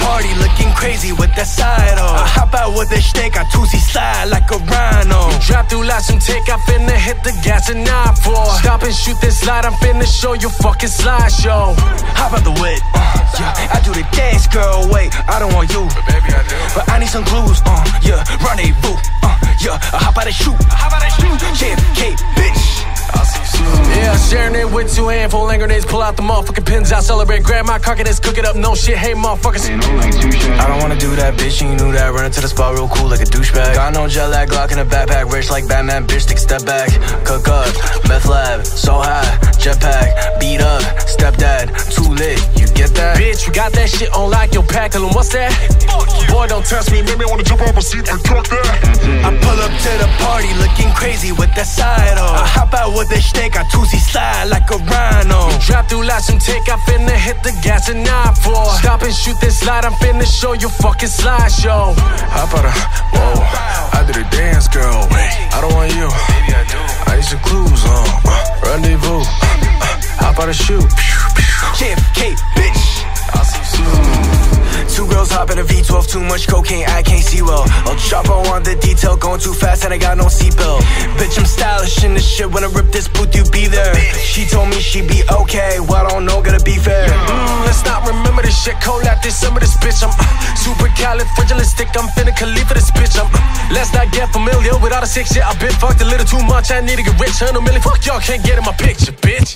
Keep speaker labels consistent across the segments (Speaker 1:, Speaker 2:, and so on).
Speaker 1: party looking crazy with that side on. I hop out with a steak, I 2C slide like a rhino.
Speaker 2: Drop through lots and take, I finna hit the gas and 9-4. Stop and shoot this slide, I'm finna show you fucking slideshow.
Speaker 1: Hop out the whip, yeah, I do the dance, girl, wait, I don't want you,
Speaker 3: But baby, I do.
Speaker 1: but I need some clues, yeah, rendezvous, yeah, I hop out and shoot, JFK, bitch.
Speaker 3: I'll see you soon.
Speaker 2: Yeah, sharing it with 2 handful hand grenades. Pull out the motherfucking pins out, celebrate. Grab my carcass, cook it up, no shit. Hey, motherfuckers.
Speaker 1: I don't wanna do that, bitch, you knew that. Run into the spot real cool like a douchebag. Got no jet lag, Glock in the backpack. Rich like Batman, bitch, take a step back. Cook up, meth lab, so high. Jetpack, beat up, stepdad, too lit, you get that?
Speaker 2: Bitch, you got that shit on like your pack. And what's that? Boy, don't test me, make me wanna jump off my seat and talk that.
Speaker 1: I pull up to the party looking crazy with that side on. I hop out with a steak, I 2C slide like a rhino.
Speaker 2: Drop through lots and take, I finna hit the gas and 9-4. Stop and shoot this slide, I'm finna show you fucking slideshow.
Speaker 3: Hop out of, whoa, I do the dance, girl, wait, I don't want you. Baby, I do. I need some clues, rendezvous, hop out and shoot.
Speaker 1: JFK, bitch.
Speaker 3: I'll see you soon.
Speaker 1: 2 girls hop in a V12, too much cocaine, I can't see well. El Chapo on the detail, going too fast and I got no seatbelt. Bitch, I'm stylish in this shit, when I rip this booth, you be there. She told me she be okay, well, I don't know, gotta be fair.
Speaker 2: Let's not remember this shit, cold out this summer, this bitch. I'm super califragilistic, I'm finna Khalifa this bitch. Let's not get familiar with all the sick shit. I've been fucked a little too much, I need to get rich. 100 million, fuck y'all, can't get in my picture, bitch.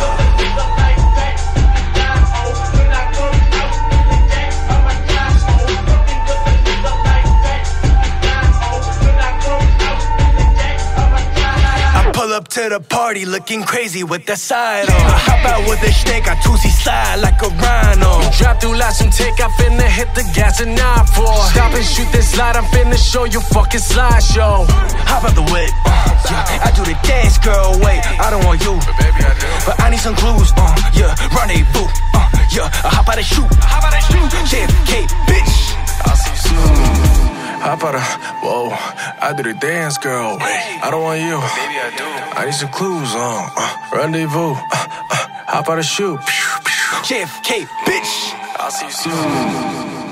Speaker 1: Pull up to the party looking crazy with that side on. I hop out with a steak, I 2C slide like a rhino.
Speaker 2: Drop through lots and take, I finna hit the gas and 9-4. Stop and shoot this slide, I'm finna show you fucking slideshow.
Speaker 1: Hop out the whip, yeah, I do the dance, girl, wait, I don't want you.
Speaker 3: But baby, I do.
Speaker 1: But I need some clues, yeah, rendezvous, yeah, I hop out and shoot, JFK, bitch.
Speaker 3: I'll see you soon. Hop out of, whoa, I do the dance, girl, wait, I don't want you. Baby, I do. I need some clues, rendezvous, hop out and shoot.
Speaker 1: JFK, bitch.
Speaker 3: I'll see you soon.